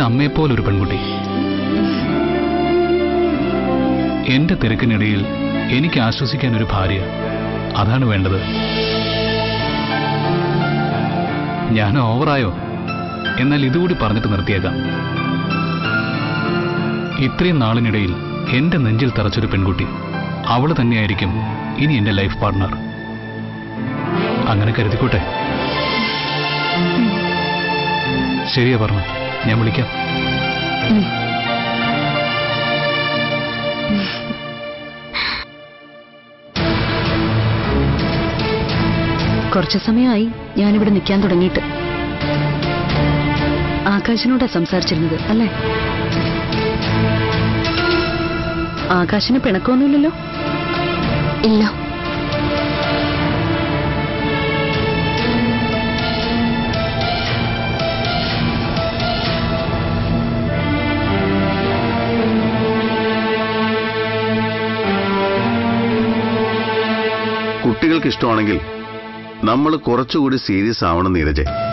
അമ്മയെപ്പോലൊരു പെൺകുട്ടി. എന്റെ തിരക്കിനിടയിൽ എനിക്ക് ആശ്വസിക്കാൻ ഒരു ഭാര്യ, അതാണ് വേണ്ടത്. ഞാൻ ഓവറായോ? എന്നാൽ ഇതുകൂടി പറഞ്ഞിട്ട് നിർത്തിയേക്കാം. ഇത്രയും നാളിനിടയിൽ എന്റെ നെഞ്ചിൽ തറച്ചൊരു പെൺകുട്ടി, അവള് തന്നെയായിരിക്കും ഇനി എന്റെ ലൈഫ് പാർട്ട്ണർ. അങ്ങനെ കരുതിക്കോട്ടെ. ശരിയാ പറഞ്ഞു, ഞാൻ വിളിക്കാം. കുറച്ചു സമയമായി ഞാനിവിടെ നിൽക്കാൻ തുടങ്ങിയിട്ട്. ആകാശിനോടാ സംസാരിച്ചിരുന്നത് അല്ലേ? ആകാശിന് പിണക്കമൊന്നുമില്ലല്ലോ? ഇല്ല. കുട്ടികൾക്ക് ഇഷ്ടമാണെങ്കിൽ നമ്മൾ കുറച്ചുകൂടി സീരിയസ് ആവണം നീരജെ.